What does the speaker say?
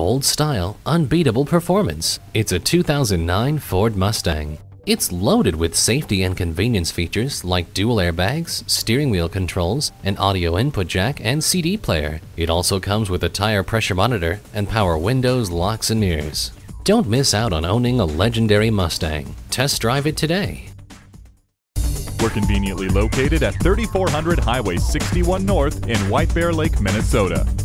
bold style, unbeatable performance. It's a 2009 Ford Mustang. It's loaded with safety and convenience features like dual airbags, steering wheel controls, an audio input jack, and CD player. It also comes with a tire pressure monitor and power windows, locks, and mirrors. Don't miss out on owning a legendary Mustang. Test drive it today. We're conveniently located at 3400 Highway 61 North in White Bear Lake, Minnesota.